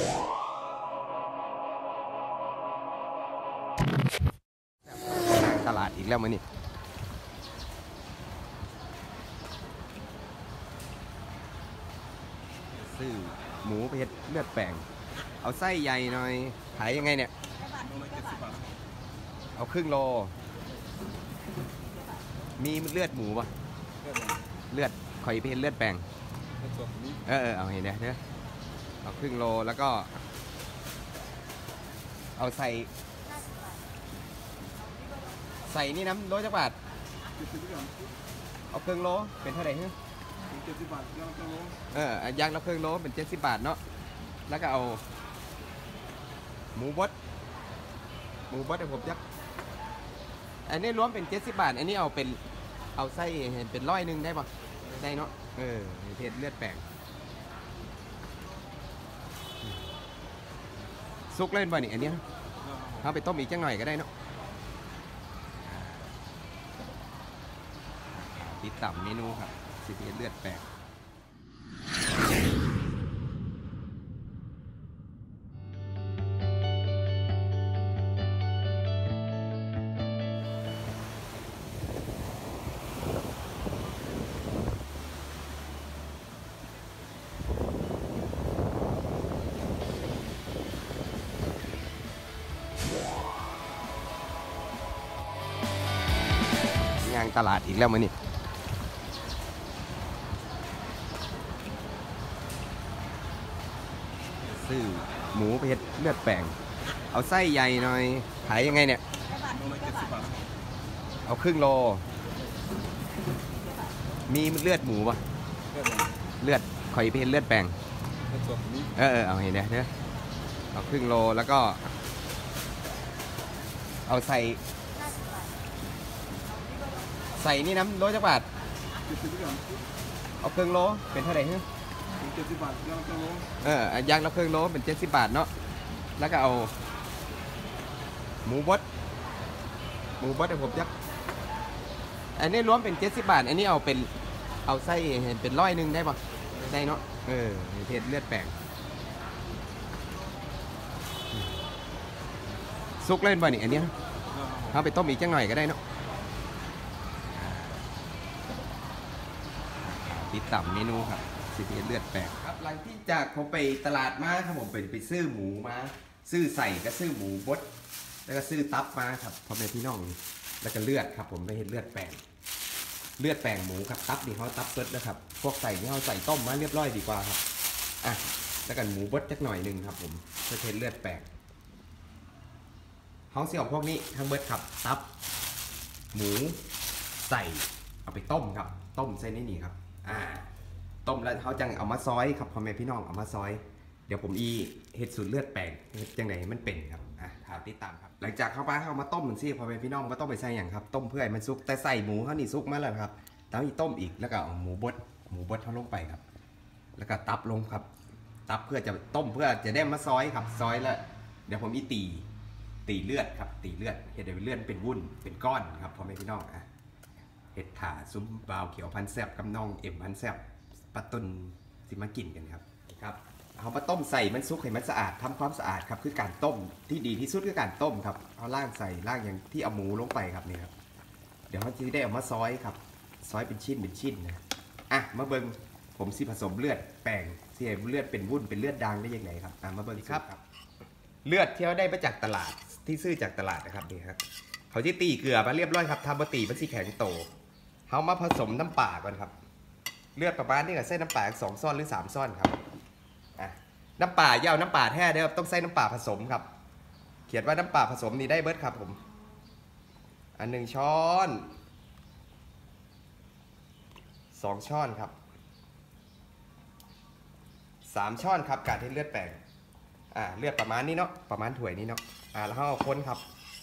ตลาดอีกแล้วมั้ยนี่ซื้อหมูเพชรเลือดแปลงเอาไส้ใหญ่หน่อยขายยังไงเนี่ยเอาครึ่งโลมีเลือดหมูป่ะเลือดข่อยเพชรเลือดแปลงเอาเห็นเนี่ยเอาครึ่งโลแล้วก็เอาใส่นี่น้ำโลจักบาทเอาครึ่งโลเป็นเท่าไหร่ฮะ70 บาทยักษ์ละครึ่งโลเป็น70 บาทเนาะแล้วก็เอาหมูบดเดี๋ยวผมยักอันนี้รวมเป็น70 บาทอันนี้เอาไส้เห็นเป็น100ได้ป่ะได้เนาะเพชรเลือดแปลงซุกเล่นบ่นี่อันนี้เอาไปต้มอีกจังหน่อยก็ได้เนาะติดต่ำเมนูครับสิเพชรเลือดแปลงงานตลาดอีกแล้วมั้ยนี่ซื้อหมูเพชรเลือดแปลงเอาไส้ใหญ่หน่อยขายยังไงเนี่ยเอาครึ่งโลมีเลือดหมูป่ะเลือดข่อยเพชรเลือดแปลงเอาเห็นเนี่ยเอาครึ่งโลแล้วก็เอาใส่นี่น้ำโลจักบาทเอาครึ่งโลเป็นเท่าไหร่ฮะ70 บาทยักษ์ละครึ่งโลเป็น70 บาทเนาะแล้วก็เอาหมูบดเดี๋ยวผมยักอันนี้รวมเป็น70 บาทอันนี้เอาไส้เห็นเป็น100ได้ป่ะได้เนาะเพชรเลือดแปลงซุกเล่นบ่นี่อันนี้เอาไปต้มอีกจังหน่อยก็ได้เนาะติดต่ำเมนูครับสิเพชรเลือดแปลงครับหลังที่จากผมไปตลาดมาครับผมไปซื้อหมูมาซื้อใส่ก็ซื้อหมูบดแล้วก็ซื้อตับมาครับพ่อแม่พี่น้องแล้วก็เลือดครับผมไปเห็นเลือดแปลงหมูครับตับนี่เขาตับสดนะครับพวกใส่นี่เขาใส่ต้มมาเรียบร้อยดีกว่าครับแล้วกันหมูบดจักหน่อยหนึ่งครับผมเพื่อเห็นเลือดแปลงเขาเสี่ยวพวกนี้ทั้งเบิดครับตับหมูใส่เอาไปต้มครับต้มใส่ในนี่ครับต้มแล้วเขาจังเอามาซอยครับพ่อแม่พี่น้องเอามาซอยเดี๋ยวผมเห็ดสูตรเลือดแปลงจังไหนมันเป็นครับถามติดตามครับหลังจากเข้าไปเขามาต้มมันสิพ่อแม่พี่น้องมาต้มไปใส่อย่างครับต้มเพื่อให้มันสุกแต่ใส่หมูเขานี่สุกมาแล้วครับแล้วอีต้มอีกแล้วก็เอาหมูบดเขาลงไปครับแล้วก็ตับลงครับตับเพื่อจะต้มเพื่อจะได้มาซอยครับซอยแล้วเดี๋ยวผมตีเลือดครับตีเลือดเห็ดเลือดเป็นวุ้นเป็นก้อนครับพ่อแม่พี่น้องเห็ดถ่าซุ้มบาวเขียวพันแซบกับน้องเอ็มพันแซบปะตุนสิมากินกันครับเอามาต้มใส่มันซุกให้มันสะอาดทำความสะอาดครับคือการต้มที่ดีที่สุดคือการต้มครับเอาล่างอย่างที่เอาหมูลงไปครับนี่ครับเดี๋ยวเขาจะได้เอามาซอยครับซอยเป็นชิ้นนะมาเบิ้งผมสิผสมเลือดแปลงสิให้เลือดเป็นวุ้นเป็นเลือดดังได้ยังไงครับมาเบิ้งครับเลือดที่เขาได้มาจากตลาดที่ซื้อจากตลาดนะครับนี่ครับเขาที่ตีเกลือมาเรียบร้อยครับทำบะตีมันสิแข็งโตเขามาผสมน้ำป่าก่อนครับเลือดประมาณนี้กับเส้นน้ำป่า2 ซ่อนหรือ3 ซ่อนครับน้ำป่าเย่าน้ำป่าแท้เด้อต้องใส่น้ำป่าผสมครับเขียนว่าน้ำป่าผสมนี่ได้เบิร์ดครับผม1 ช้อน2 ช้อนครับ3 ช้อนครับการที่เลือดแปลงเลือดประมาณนี้เนาะประมาณถ้วยนี้เนาะแล้วเขาเอาคนครับ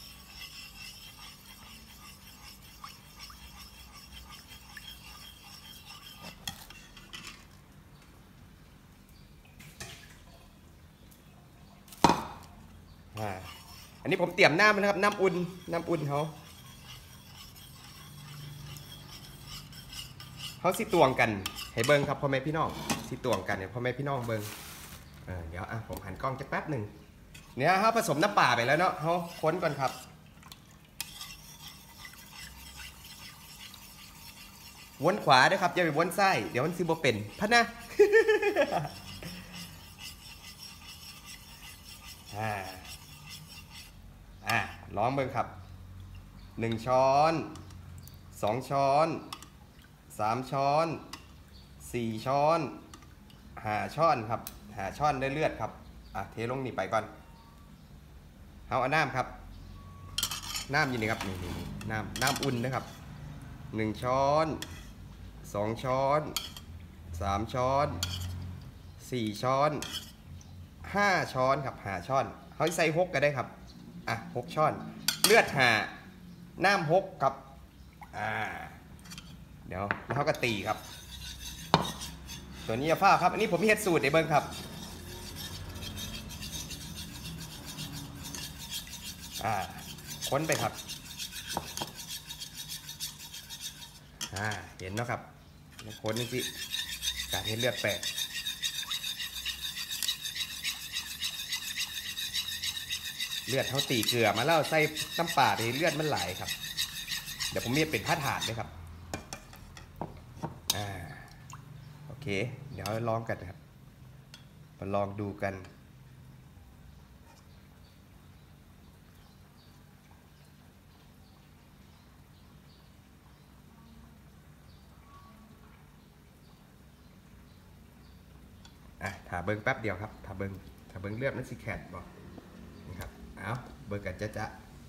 อันนี้ผมเตรียมน้ำนะครับน้ำอุ่นเขาสิตวงกันให้เบิ้งครับพ่อแม่พี่น้องสิตวงกันเนี่ยพ่อแม่พี่น้องเบิ้งเดี๋ยวผมหันกล้องจะแป๊บหนึ่งเนี่ยเขาผสมน้ำป่าไปแล้วเนาะเขาค้นก่อนครับวนขวาด้วยครับอย่าไปวนซ้ายเดี๋ยวมันซิบเป็นพัดนะลองเบิ่งครับ1 ช้อน2 ช้อน3 ช้อน4 ช้อน5 ช้อนครับ5 ช้อนได้เลือดครับเทลงนี่ไปก่อนเอาน้ำครับน้ำอยู่นี่ครับนี่น้ำอุ่นนะครับ1 ช้อน2 ช้อน3 ช้อน4 ช้อน5 ช้อนครับ5 ช้อนเขาใส่6ก็ได้ครับ6 ช้อนเลือดน้ำ6ครับเดี๋ยวแล้วเขาก็ตีครับตัวนี้จะฟ้าครับอันนี้ผมเฮ็ดสูตรในเบิ้งครับค้นไปครับเห็นเนาะครับค้นนี่สิการเห็นเลือดแปลกเลือดเขาตีเกลือมาแล้วใส่น้ำปลาเลือดมันไหลครับเดี๋ยวผมมีเป็นผ้าถาดเลยครับโอเคเดี๋ยวลองกันครับมาลองดูกันถาเบิ้งแป๊บเดียวครับถาเบิ้งเลือดมันสิแข็งบ่นี่ครับเอาเบิ้งกันจะ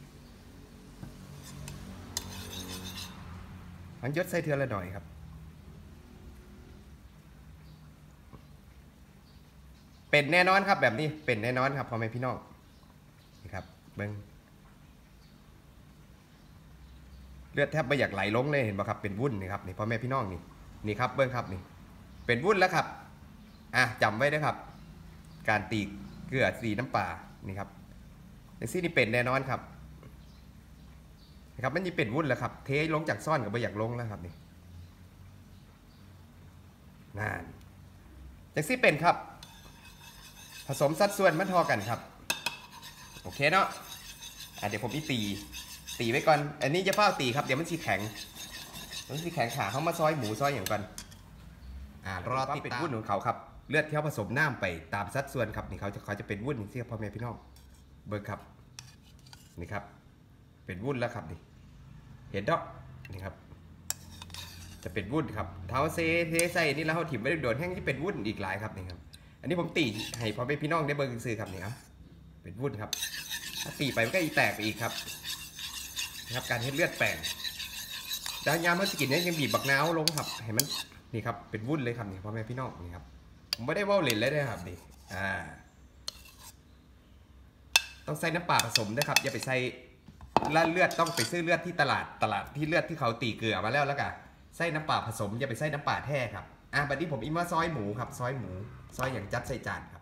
มันยศใส่เทือละหน่อยครับเป็นแน่นอนครับแบบนี้เป็นแน่นอนครับพ่อแม่พี่น้องนี่ครับเบิ้งเลือดแทบไม่อยากไหลลงเลยเห็นป่ะครับเป็นวุ่นนี่ครับนี่พ่อแม่พี่น้องนี่ครับเบิ้งครับนี่เป็นวุ่นแล้วครับจำไว้นะครับการตีเกลือสีน้ำปลานี่ครับในซี่นี่เป็นแน่นอนครับนะครับมันจะเป็นวุ่นแล้วครับเทลงจากซ่อนกับไม่อยากลงแล้วครับนี่นั่นจากซี่เป็นครับผสมสัดส่วนมันทอกันครับโอเคเนาะเดี๋ยวผมตีไว้ก่อนอันนี้จะเฝ้าตีครับเดี๋ยวมันสีแข็งขาเขามาซอยหมูซอยอย่างก่อนรอติดเป็นวุ่นของเขาครับเลือดที่เขาผสมน้ำไปตามสัดส่วนครับนี่เขาจะเป็นวุ่นอย่างที่พ่อแม่พี่น้องเบิร์ครับนี่ครับเป็นวุ่นแล้วครับนี่เห็นดอกนี่ครับจะเป็นวุ่นครับเท้าเซใส่นี่แล้วเขาถิ่มไม่ได้โดนแห้งที่เป็นวุ่นอีกหลายครับนี่ครับอันนี้ผมตีให้พ่อแม่พี่น้องได้เบิร์ซื้อครับนี่ครับเป็นวุ่นครับถ้าตีไปมันก็อีแตกไปอีกครับนะครับการเห็ดเลือดแปลงดาวยามเมื่อสกินนี้ยังบีบบักน้าวลงครับเห็นมันนี่ครับเป็นวุ่นเลยครับนี่พ่อแม่พี่น้องนี่ครับผมไม่ได้ว่าเล่นเลยนะครับนี่ต้องใส่น้ำปลาผสมนะครับอย่าไปใส่เลือดต้องไปซื้อเลือดที่ตลาดที่เลือดที่เขาตีเกลือมาแล้วกันใส่น้ำปลาผสมอย่าไปใส่น้ำปลาแท้ครับบัดนี้ผมมาซอยหมูครับซอยอย่างจัดใส่จานครับ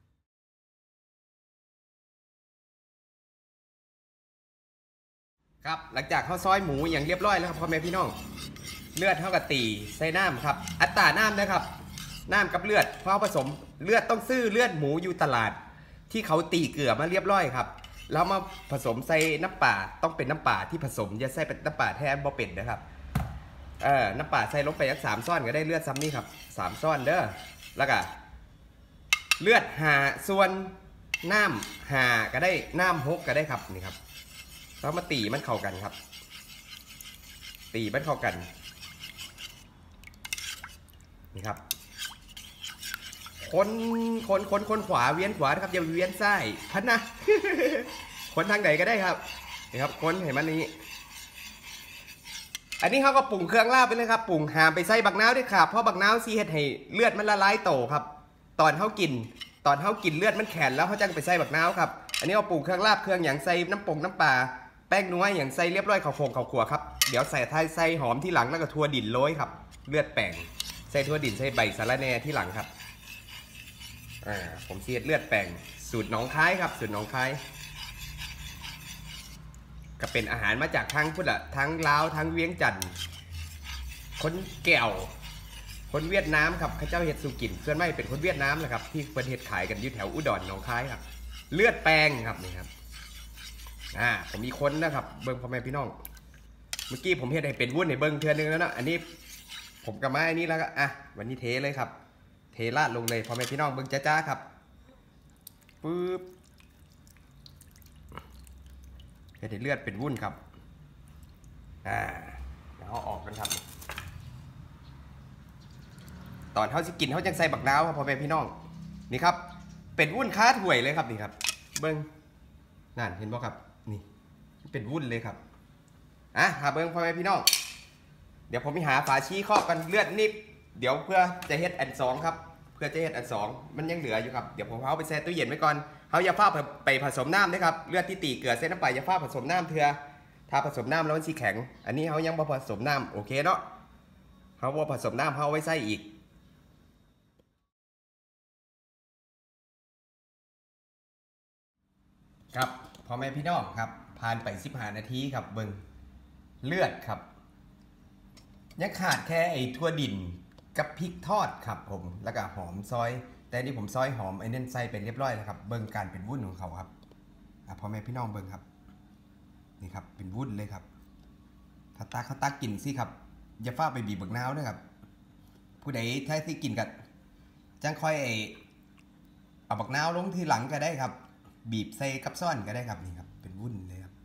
ครับหลังจากเขาซอยหมูอย่างเรียบร้อยแล้วครับพ่อแม่พี่น้องเลือดเท่ากับตีใส่น้ำครับอัตราน้ำนะครับน้ำกับเลือดเพราะผสมเลือดต้องซื้อเลือดหมูอยู่ตลาดที่เขาตีเกลือมาเรียบร้อยครับแล้วมาผสมใส่น้ำป่าต้องเป็นน้ำป่าที่ผสมอย่าใส่เป็นน้ำป่าแทนบ่เป็นนะครับน้ำป่าใส่ลงไปสัก3 ซ่อนก็ได้เลือดซ้ำนี่ครับ3 ซ่อนเด้อแล้วก็เลือดส่วนน้ำก็ได้น้ำ6ก็ได้ครับนี่ครับแล้วมาตีมันเข้ากันครับตีมันเข้ากันนี่ครับคนขวาเวียนขวานะครับอย่าเวียนซ้ายพันนะคนทางไหนก็ได้ครับนี่ครับคนเห็นมันนี้อันนี้เขาก็ปรุงเครื่องลาบไปเลยครับปรุงหามไปใส่บักน้าวด้วยครับเพราะบักน้าวซีเฮ็ดให้เลือดมันละลายโตครับตอนเขากินเลือดมันแข็งแล้วเขาจังไปใส่บักน้าวครับอันนี้เอาปรุงเครื่องลาบเครื่องอย่างใส่น้ำปลาแป้งนัวอย่างใส่เรียบร้อยข้าวโพดข้าวขัวครับเดี๋ยวใส่ไทยใส่หอมที่หลังแล้วก็ถั่วดินโรยครับเลือดแป้งใส่ถั่วดินใส่ใบสะระแหน่ที่หลังครับผมเสียดเลือดแป้งสูตรหนองคายครับสูตรหนองคายก็เป็นอาหารมาจากทั้งพุทธทั้งลาวทั้งเวียงจันทร์คนแก้วคนเวียดนามครับเขาเจ้าเห็ดสุกินส่วนไม่เป็นคนเวียดนามแหละครับที่เปิดเห็ดขายกันอยู่แถวอุดรหนองคายครับเลือดแปลงครับนี่ครับผมมีคนนะครับเบิ้งพ่อแม่พี่น้องเมื่อกี้ผมเห็ดให้เป็นวุ้นให้เบิ้งเทือนนึงแล้วนะอันนี้ผมกับไม้อันนี้แล้วก็วันนี้เทเลยครับเทราดลงเลยพ่อแม่พี่น้องเบิ้งจ้าครับปึ๊บเห็ดให้เลือดเป็นวุ้นครับเดี๋ยวเอาออกกันครับตอนเขาสิกินเขาจังใส่บักนาวครับพ่อแม่พี่น้องนี่ครับเป็นวุ้นค้าถ้วยเลยครับนี่ครับเบิ้งนั่นเห็นบ่ครับนี่เป็นวุ้นเลยครับหาเบิ้งพ่อแม่พี่น้องเดี๋ยวผมไปหาฝาชี้ครอบกันเลือดนิบเดี๋ยวเพื่อจะเฮ็ดอันสองครับเพื่อจะเฮ็ดอันสองมันยังเหลืออยู่ครับเดี๋ยวผมเอาไปแช่ตู้เย็นไว้ก่อนเขาอย่าฟ้าไปผสมน้ำด้วยครับเลือดที่ตีเกลือเส้นน้ำปลาอย่าฟ้าผสมน้ำเถื่อถ้าผสมน้ำแล้วมันสีแข็งอันนี้เขายังบ่ผสมน้ำโอเคเนาะเขาบ่ผสมน้ำเขาเอาไว้ใส่อีกครับพ่อแม่พี่น้องครับผ่านไป15 นาทีครับเบิ้งเลือดครับยังขาดแค่ไอ้ทั่วดินกับพริกทอดครับผมแล้วก็หอมซอยแต่นี่ผมซอยหอมไอ้นั่นใส่เป็นเรียบร้อยแล้วครับเบิ้งการเป็นวุ้นของเขาครับพ่อแม่พี่น้องเบิ้งครับนี่ครับเป็นวุ้นเลยครับถ้าตาเขาตักกินสิครับอย่าฟ้าไปบีบบักนาวนะครับผู้ใดถ้าที่กินกันจังค่อยเอาบักนาวลงทีหลังก็ได้ครับบีบใส่กับซ่อนก็ได้ครับนี่ครับเป็นวุ้นเลยครับ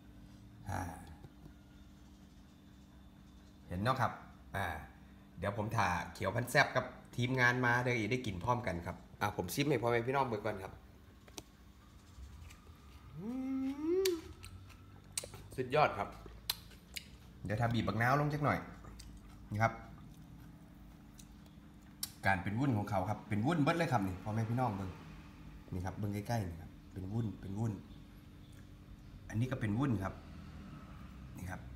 เห็นเนาะครับเดี๋ยวผมถ่าเขียวพันแซบกับทีมงานมาได้กินพร้อมกันครับผมชิมให้พ่อแม่พี่น้องเบิ่งก่อนครับสุดยอดครับเดี๋ยวทาบีบบักนาวลงจักหน่อยนี่ครับการเป็นวุ้นของเขาครับเป็นวุ้นเบิดเลยครับนี่พ่อแม่พี่น้องเบิ่งนี่ครับเบิ่งใกล้ๆนี่ครับเป็นวุ้นอันนี้ก็เป็นวุ้นครับนี่ครับ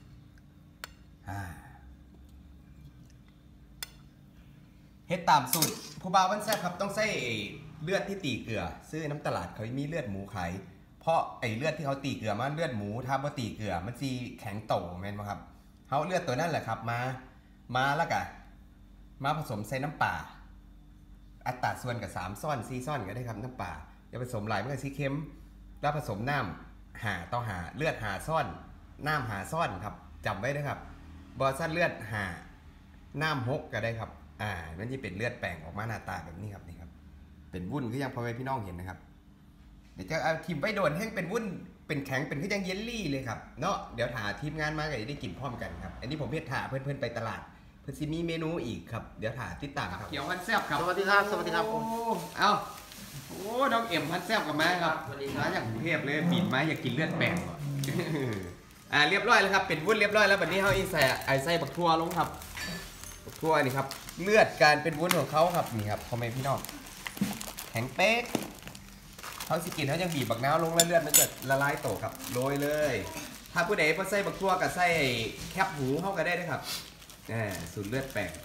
เฮ็ดตามสูตรผู้บ่าววันแซ่บครับต้องใส่เลือดที่ตีเกลือซื้อน้ำตลาดเขามีเลือดหมูขายเพราะไอ้เลือดที่เขาตีเกลือมาเลือดหมูถ้าบ่ตีเกลือมันสิแข็งโตแม่นบ่ครับเขาเลือดตัวนั้นแหละครับมาแล้วก็มาผสมใส่น้ำปลาอัตราส่วนกับ3 ซ่อน4 ซ่อนก็ได้ครับน้ำปลาอย่าผสมหลายมันก็สิเค็มแล้วผสมน้ำ5 ต่อ 5เลือด5 ซ่อนน้ำ5 ซ่อนครับจำไว้นะครับบอสั้นเลือด5น้ำ6ก็ได้ครับนั่นที่เป็นเลือดแปลงออกมาหน้าตาแบบนี้ครับนี่ครับเป็นวุ้นคือยังพ่อแม่พี่น้องเห็นนะครับเดี๋ยวจะเอาทิมไปโดนให้เป็นวุ้นเป็นแข็งเป็นคือยังเยลลี่เลยครับเนาะเดี๋ยวถ่าทีมงานมาก็จะได้กินพร้อมกันครับอันนี้ผมเฮ็ดถ่าเพื่อนไปตลาดเพื่อซิมีเมนูอีกครับเดี๋ยวถ่าติดตามครับเขียวพันแซ่บครับสวัสดีครับผมน้องเอ็มพันแซ่บกับมาครับมาจากกรุงเทพเลยบินมาอยากกินเลือดแปลงก่อนเรียบร้อยแล้วครับเป็นวุ้นเรียบร้อยแล้วแบบนี้เขาใส่บักทั่วลงครับบักทั่วนี่ครับเลือดการเป็นวุ้นของเขาครับนี่ครับพ่อแม่พี่น้องแข็งเป๊กเขาสิกินเขายังบีบบักน้ำลงแล้วเลือดมันจะละลายโตครับโรยเลยถ้าผู้ใดพอใส่บักทั่วกับใส่แคบหูเข้ากันได้นะครับสูตรเลือดแปลง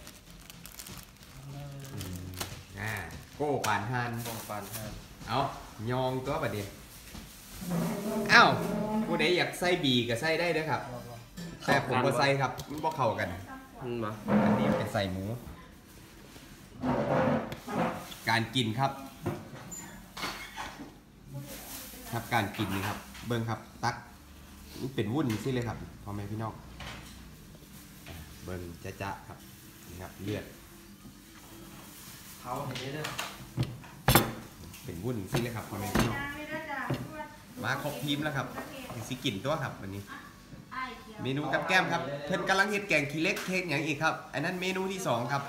โก้ปานฮันเอายองตัวประเดี๋ยวผู้ใดอยากใส่บีก็ใส่ได้ด้วยครับแต่ผมก็ใส่ครับมันบ่เข้ากันอันนี้เป็นใส่หมูการกินครับการกินนี่ครับเบิ้งครับตักนี่เป็นวุ้นสิเลยครับพ่อแม่พี่น้องเบิ้งจ๊ะครับนี่ครับเลือดเขาอย่างนี้ด้วยเป็นวุ้นสิเลยครับพ่อแม่พี่น้องมาครบทีมแล้วครับสิกินตัวครับวันนี้เมนูกับแก้มครับเพิ่นกำลังเฮ็ดแกงขี้เล็กเค้กอย่างอีกครับอันนั้นเมนูที่2ครับ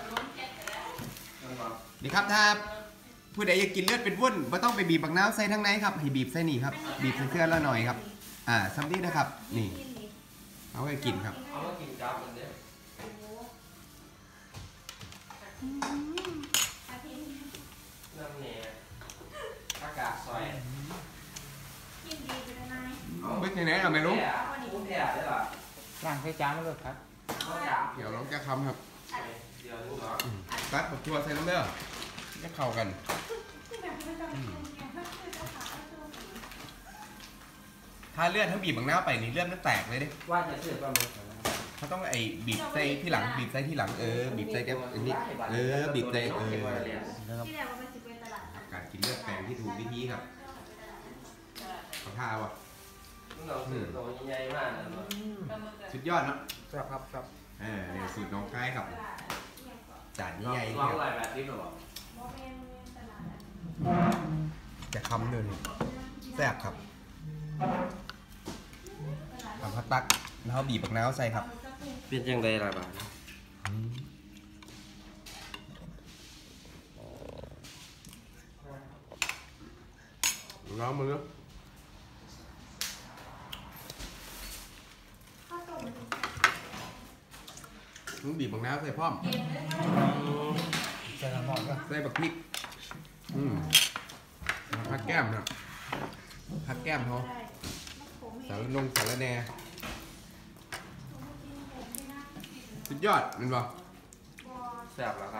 นี่ครับถ้าผู้ใดอยากกินเลือดเป็นวุ้นไม่ต้องไปบีบบักน้ำใส่ทั้งในครับให้บีบใส่นี่ครับบีบใส่เสื้อแล้วหน่อยครับซัมดี้นะครับนี่เอาไปกินครับเอาไปกินจับมันเนี่ยน้ำเนี่ยอากาศซอยไม่ใช่ไหนเราไม่รู้ล้างใช้จานแล้วเลยครับเดี๋ยวลองแก้คำครับตัดผักทั่วใส่น้ำเด้อจะเข้ากันถ้าเลือดถ้าบีบบังน้าไปนี่เลือดมันแตกเลยดิว่าจะเสือกปลาหมึกเขาต้องบีบใส่ที่หลังบีบใส่ที่หลังบีบใส่แก้วอันนี้บีบใส่ที่แรกว่ามันจะไปตลาดการกินเลือดแปลงที่ถูกวิธีครับขอท่าวะเราคือตัวใหญ่มากนะสุดยอดเนาะครับเนี่ยสูตรน้องคล้ายครับจานใหญ่ๆลองเนี่ยหลายแบบที่หรอจะคำหนึ่งแซ่บครับทำพัดตักแล้วบีบบักน้าวใส่ครับเป็นยังไงล่ะบ้างน้องมือมึงบีบบักน้าวใส่พร้อมใส่น้ำมันก็ใส่บักพริกผักแก้มนะผักแก้มเขาสารนงสารแหน่สุดยอดมันบอกแซ่บแล้วครับ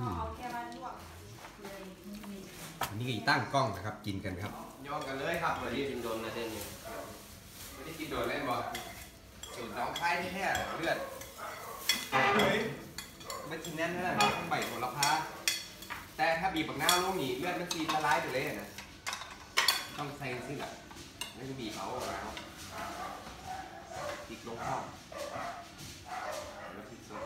อันนี้ก็ตั้งกล้องนะครับกินกันครับย่อกันเลยครับวันนี้กินโดนนะเต้นนี่ไม่ได้กินโดดเล่นบอลสูตรน้องคล้ายแท้เลือดเฮ้ยไม่กินแน่นนะต้องใบโหระพาแต่ถ้าบีบบักน้าวลงนี่เลือดมันซีละลายไปเลยนะต้องใส่ซิล่ะไม่จะบีบเอาแล้วติดลงข้อแล้วพริกสด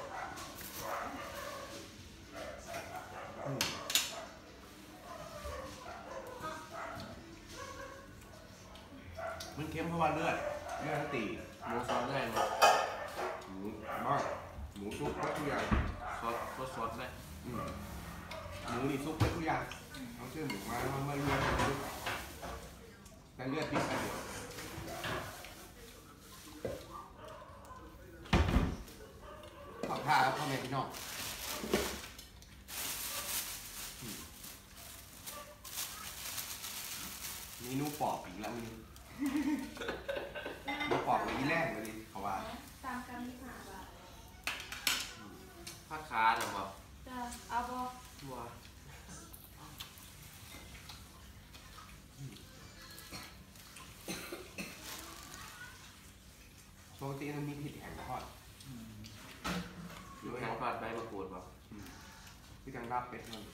มันเค็มเพราะว่าเลือดมันตีหมูซอสได้ไหมหมูบ้างหมูซุปก็ทุกอย่างซอสได้หมูนี่ซุปก็ทุกอย่างเอาเชื่อหมูมาแล้วมาเลือดแต่เลือดพริกใส่เดียวขอบท่าแล้วพ่อแม่พี่น้องมีนูปอบอีกแล้วมีนูปอบเลยอีแรกเลยดิเขาว่าตามกันที่หาว่าผ้าคาหรือเปล่าจะเอาบอว้าปกติมันมีผิดแข็งทอดอยู่แข็งผัดใบมะกรูดเปล่าที่กังรับเป็ดมัน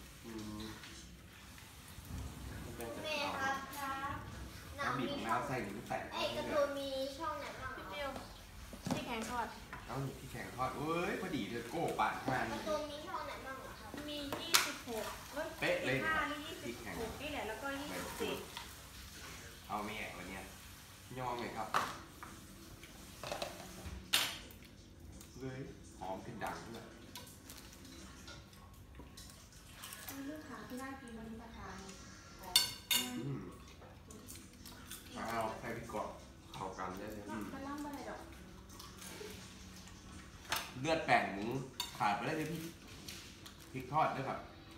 มันเป็นแม่ครับหนัเอางบีบมีน้ำใส่หรือใส่ไอ้การ์ตูนมีช่องไหนบ้างพี่เหรเปีอยวที่แข็งทอดเอาที่แข็งทอดเอ้ยพอดีเลยโก้ปาดมาการ์ตูนมีช่องไหนบ้างเหรอครับมี26 เป๊ะเลย 25นี่26นี่แหละแล้วก็27 เอาไม่แอกวันเนี้ยย่อมเลยครับเลยหอมขึ้นดังด้วยเรื่องขาที่น่ากินมันประทานมาเอาใส่พริกกรอบเข้ากันได้เลยมันล่ำอะไรดอกเลือดแป้งหมูขาดไปได้เลยพี่พริกทอดด้วยครับ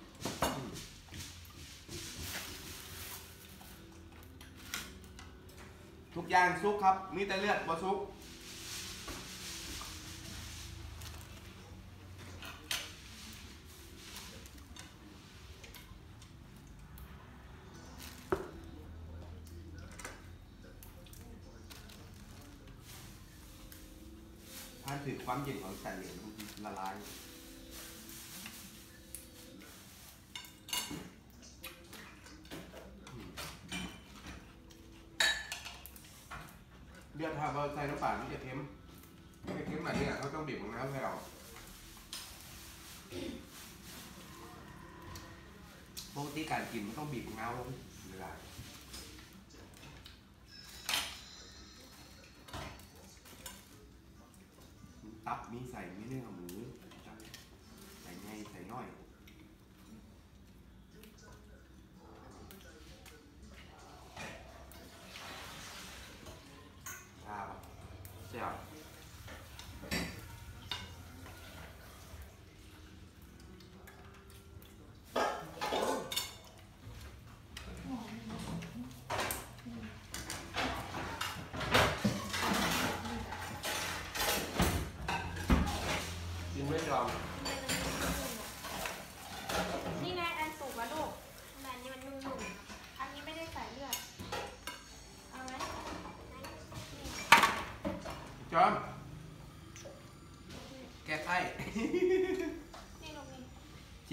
ทุกอย่างซุกครับมีแต่เลือดบ่ซุกถ้าถือความเย็นของใส่เหลวละลายเดือดถ้าเราใส่น้ำเปล่ามันจะเค็มไม่เค็มแบบนี้เขาต้องบีบของน้ำให้เราปกติการกินมันต้องบีบของน้ำลงเวลาตับมีใส่ไม่เนื้อหมูใส่ไงใส่น้อยชาบแซ่บ กินไม่ยอมนี่ไงอันสุกแล้วลูกแต่อันนี้มันนุ่มอันนี้ไม่ได้ใส่เลือด เอาไหมจอม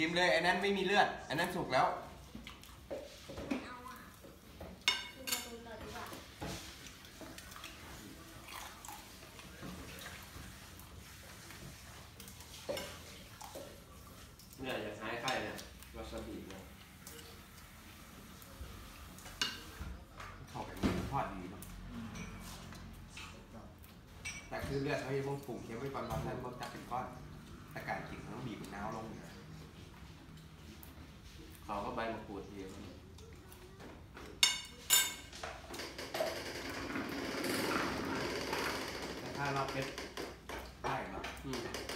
ชิมเลยอันนั้นไม่มีเลือดอันนั้นสุกแล้วไม่เอาอ่ะดูการ์ตูนต่อดีกว่าเนี่ยอยากหายไข่เนี่ยวาซาบิเนี่ยเข้าไปมันทอดดีเนาะแต่คือเลือดเขาจะต้องปรุงเคี้ยวไว้ก่อนตอนนั้นมันจะเป็นก้อนแต่การกินเขาต้องบีบมะนาวลงเขาก็ใบมะกรูดทีแต่ถ้าเราเป็นได้เนาะอืม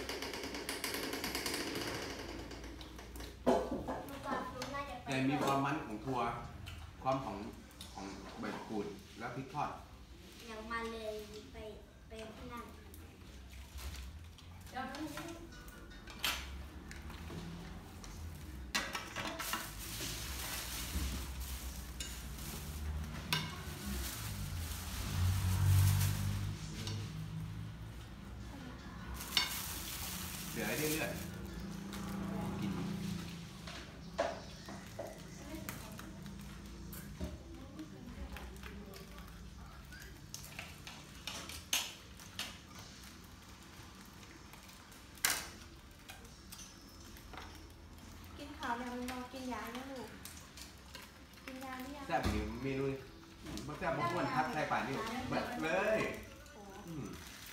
ดูการ์ตูนน่าจะเป็แต่นมีความมันของถั่วความของใบมะกรูดแล้วพริกทอดอย่างมาเลยไปที่นั่นเหลือให้ได้เลือดกินกินข้าวแล้วมันรอกินยาเนี่ยลูกกินยาหรือยังแซ่บนี่เมนูนี่มันแซ่บมันควรทัดใส่ป่านนี่เบิดเลยโอ้อืม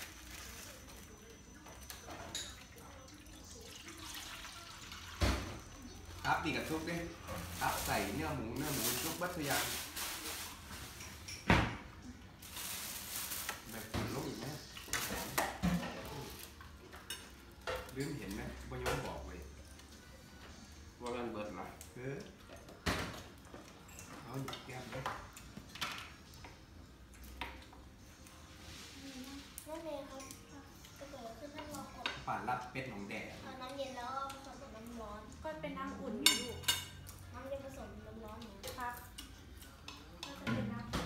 ครับดีกับซุปดิครับใส่เนื้อหมูซุปบัตรยางแบบลูกอีกไหมลืมเห็นไหมบ่ยอมบอกเลยว่ามันเบิดละเอาหยิบแก้มเลยนั่นเองครับจะเกิดอะไรขึ้นถ้าเรากดป่านรับเป็ดหนองแดดเอาน้ำเย็นแล้วผสมกับน้ำร้อนก็เป็นน้ำอุ่นอยู่ลูกน้ำเย็นผสมน้ำร้อนเนี่ยครับก็จะเป็นน้ำอุ่น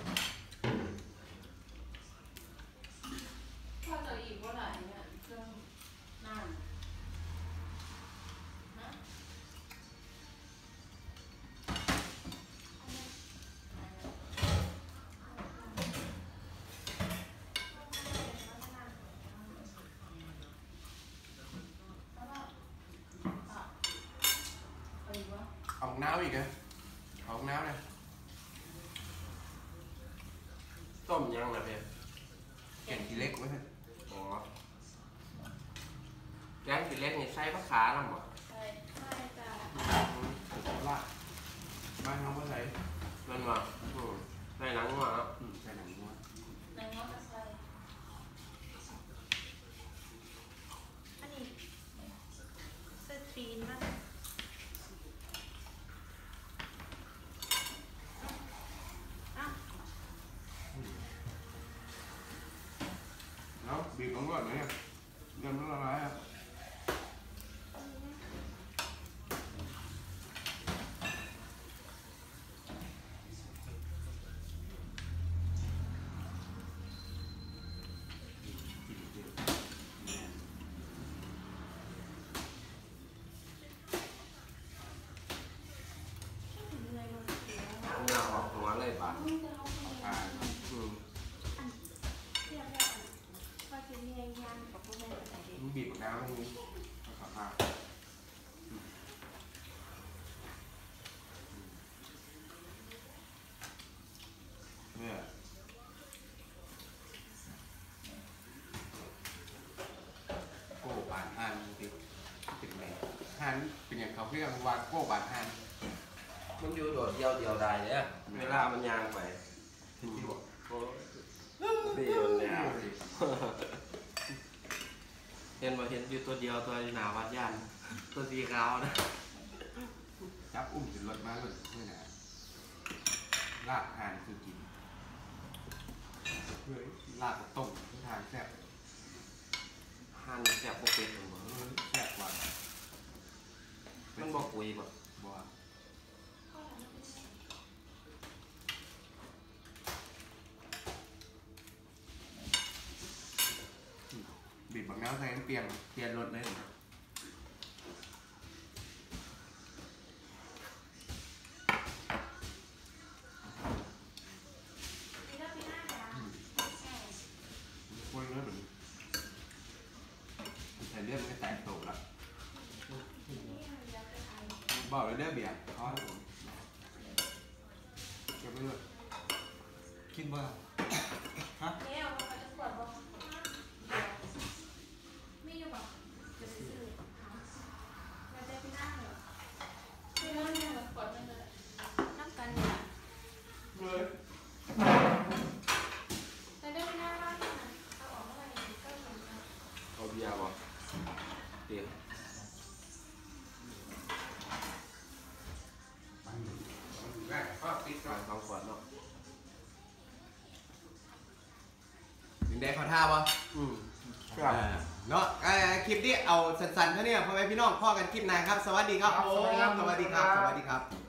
ถ้าจะอีกว่าไหนเนี่ยเครื่องนั่นนะ อะไรวะออกน้ำอีกนะออกน้ำเลยต้มยังนะเพื่อนแกงทีเล็กไว้ให้อ๋อแกงสีเล็กนี่ใส่ผักขาแล้วหมดใช่ใช่จ้ะลาดบ้านน้องเมื่อไหร่มันว่าในหนังว่าใส่หนังงัวในง้อจะใส่อันนี้เส้นตีนมันอ่ะแล้วบีบลงก่อนไหมเนี่ยเริ่มละลายอ่ะบีบน้ำให้นี้ขับมาเนี่ยโก้บานฮันติดเป็นไงฮันเป็นอย่างเขาเรียกว่าโก้บานฮันมันอยู่โดดเดียวได้เนี่ยเวลามันยางไปที่บอกโอ้ดีมันเนี่ยเห็นอยู่ตัวเดียวตัวหนาวัดยันตัวสีขาวนะจับอุ้มถึงรถมาเลยนี่นะลาบฮันคือกินเฮ้ยลาบต้มที่ทานแซ่บหั่นแซ่บพวกเป็ดมันบ่แซ่บกว่ามันบอกกุยบ่บัวบีบบักน้ำใส่น้ำเปลี่ยนรสเลยบอกเลยเด้อเบียร์เอาให้ผมเก็บไปเลยกินบ่ฮะเนี่ยเอาไปจะปวดบ่ไม่อยู่บ่จะซื้อเราจะไปนั่งเหรอที่นั่นเนี่ยแบบกดนั่นเลยนั่งกันเนี่ยเลยจะได้ไปนั่งบ้านนะเอาออกเมื่อไหร่ก็เหมือนกันเอาเบียร์บ่เดี๋ยวได้ก็ปิดก่ก่ออน น2 ขวดเนาะถึงได้ขอท่าบ่ครับเนาะคลิปนี้เอาสั้นๆเท่านี้พ่อแม่พี่น้องพ่อกันคลิปหน้าครับ สวัสดีครับครับผมสวัสดีครับสวัสดีครับ สวัสดีครับ